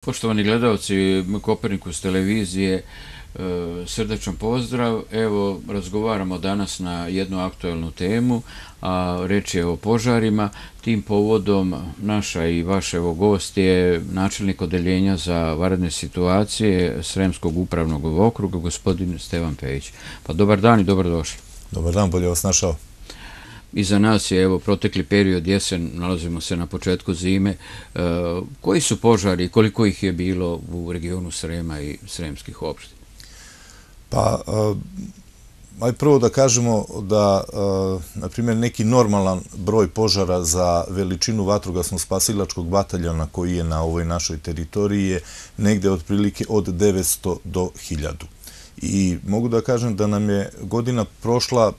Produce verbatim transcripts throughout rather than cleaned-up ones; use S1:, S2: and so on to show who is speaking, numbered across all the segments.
S1: Poštovani gledalci Kopernikus televizije, srdačan pozdrav. Evo, razgovaramo danas na jednu aktuelnu temu, a reč je o požarima. Tim povodom naša i vaš evo gost je načelnik odeljenja za vanredne situacije Sremskog upravnog okruga, gospodin Stevan Pejić. Pa dobar dan i dobrodošli.
S2: Dobar dan, bolje vas našao.
S1: Iza nas je evo protekli period jesen, nalazimo se na početku zime. Koji su požari i koliko ih je bilo u regionu Srema i sremskih opština?
S2: Pa, aj prvo da kažemo da, na primjer, neki normalan broj požara za veličinu vatrogasno-spasilačkog bataljona koji je na ovoj našoj teritoriji je negde otprilike od devetsto do hiljadu. I mogu da kažem da nam je godina prošla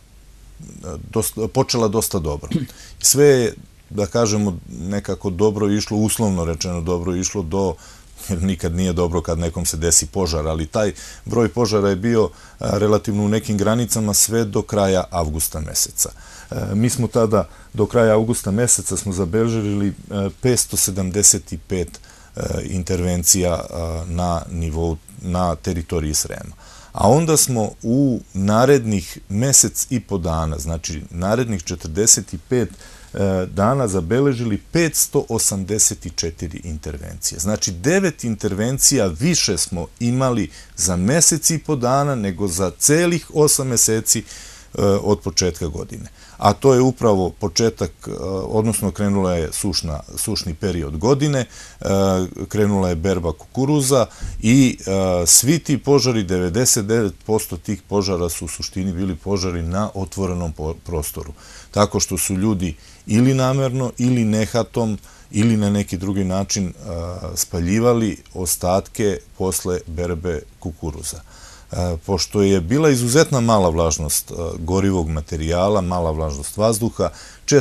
S2: počela dosta dobro. Sve je, da kažemo, nekako dobro išlo, uslovno rečeno dobro išlo do, jer nikad nije dobro kad nekom se desi požar, ali taj broj požara je bio relativno u nekim granicama sve do kraja avgusta meseca. Mi smo tada, do kraja avgusta meseca, smo zabeležili petsto sedamdeset pet intervencija na nivou, na teritoriji Srema. A onda smo u narednih mesec i po dana, znači narednih četrdeset pet dana zabeležili petsto osamdeset četiri intervencije. Znači devet intervencija više smo imali za mesec i po dana nego za celih osam meseci od početka godine. A to je upravo početak, odnosno krenula je sušna, sušni period godine, krenula je berba kukuruza i svi ti požari, devedeset devet posto tih požara su u suštini bili požari na otvorenom prostoru. Tako što su ljudi ili namerno, ili nehatom, ili na neki drugi način spaljivali ostatke posle berbe kukuruza. Pošto je bila izuzetna mala vlažnost gorivog materijala, mala vlažnost vazduha,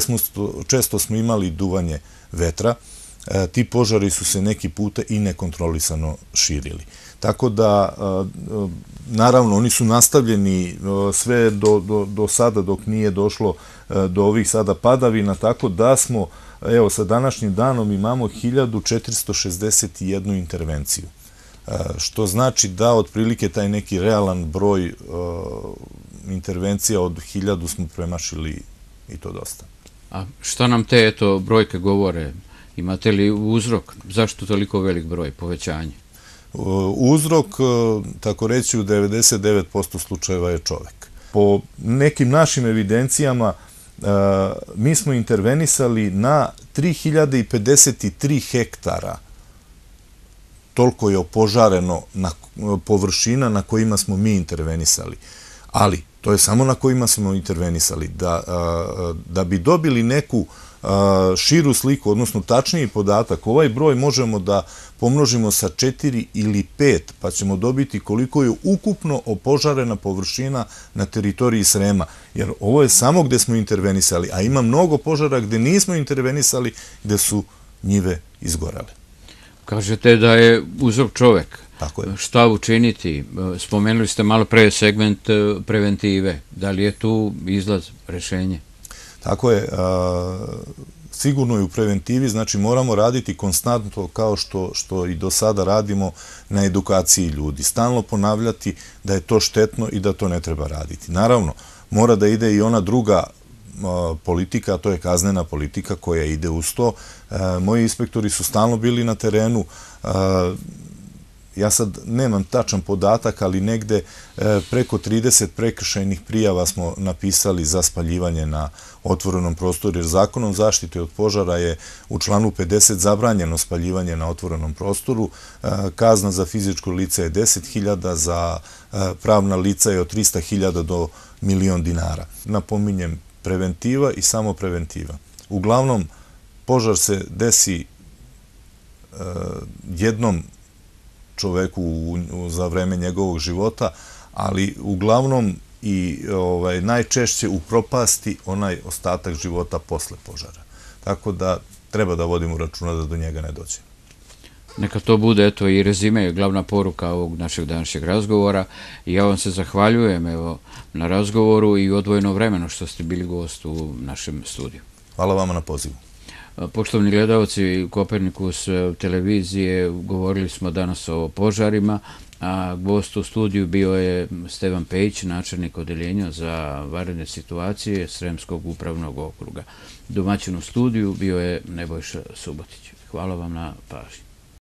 S2: često smo imali duvanje vetra, ti požari su se neki puta i nekontrolisano širili. Tako da, naravno, oni su nastavljeni sve do sada dok nije došlo do ovih sada padavina, tako da smo, evo, sa današnjim danom imamo hiljadu četiristo šezdeset jednu intervenciju. Što znači da otprilike taj neki realan broj intervencija od hiljadu smo premašili i to dosta.
S1: A šta nam te eto brojke govore? Imate li uzrok? Zašto toliko velik broj povećanja?
S2: Uzrok, tako reći, u devedeset devet posto slučajeva je čovek. Po nekim našim evidencijama mi smo intervenisali na tri hiljade pedeset tri hektara. Toliko je opožareno površina na kojima smo mi intervenisali. Ali, to je samo na kojima smo intervenisali. Da bi dobili neku širu sliku, odnosno tačniji podatak, ovaj broj možemo da pomnožimo sa četiri ili pet, pa ćemo dobiti koliko je ukupno opožarena površina na teritoriji Srema. Jer ovo je samo gde smo intervenisali, a ima mnogo požara gde nismo intervenisali, gde su njive izgorale.
S1: Kažete da je uzrok čovek.
S2: Tako je.
S1: Šta učiniti? Spomenuli ste malo pre segment preventive. Da li je tu izlaz, rešenje?
S2: Tako je. Sigurno i u preventivi, znači moramo raditi konstantno kao što i do sada radimo na edukaciji ljudi. Stalno ponavljati da je to štetno i da to ne treba raditi. Naravno, mora da ide i ona druga politika, a to je kaznena politika koja ide uz to. Moji inspektori su stalno bili na terenu. Ja sad nemam tačan podatak, ali negde preko trideset prekršajnih prijava smo napisali za spaljivanje na otvorenom prostoru, jer zakonom zaštite od požara je u članu pedeset zabranjeno spaljivanje na otvorenom prostoru. Kazna za fizičko lice je deset hiljada, za pravna lica je od trista hiljada do milion dinara. Napominjem, preventiva i samo preventiva. Uglavnom, požar se desi jednom čoveku za vreme njegovog života, ali uglavnom i najčešće upropasti onaj ostatak života posle požara. Tako da treba da vodimo računa da do njega ne dođe.
S1: Neka to bude eto i rezime, glavna poruka ovog našeg današnjeg razgovora. I ja vam se zahvaljujem evo na razgovoru i odvojeno vremeno što ste bili gost u našem studiju.
S2: Hvala vama na pozivu.
S1: Poštovni gledalci Kopernikus televizije, govorili smo danas o požarima, a gost u studiju bio je Stevan Pejić, načelnik odeljenja za vanredne situacije Sremskog upravnog okruga. Domaćin u studiju bio je Nebojša Subotić. Hvala vam na pažnji.